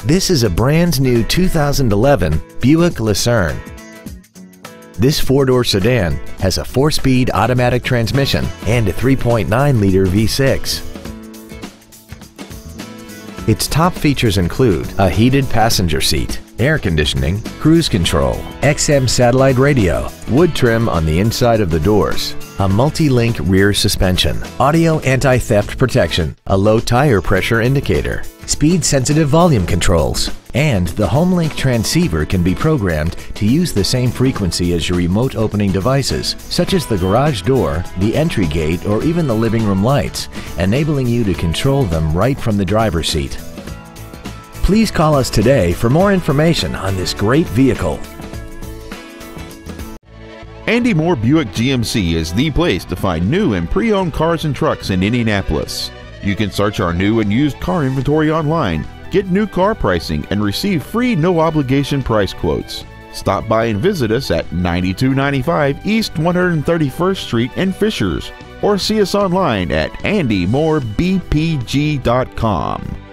This is a brand new 2011 Buick Lucerne. This four-door sedan has a 4-speed automatic transmission and a 3.9-liter V6. Its top features include a heated passenger seat, air conditioning, cruise control, XM satellite radio, wood trim on the inside of the doors, a multi-link rear suspension, audio anti-theft protection, a low tire pressure indicator, speed-sensitive volume controls, and the HomeLink transceiver can be programmed to use the same frequency as your remote opening devices, such as the garage door, the entry gate, or even the living room lights, enabling you to control them right from the driver's seat. Please call us today for more information on this great vehicle. Andy Mohr Buick GMC is the place to find new and pre-owned cars and trucks in Indianapolis. You can search our new and used car inventory online, get new car pricing, and receive free no-obligation price quotes. Stop by and visit us at 9295 East 131st Street in Fishers, or see us online at andymohrbpg.com.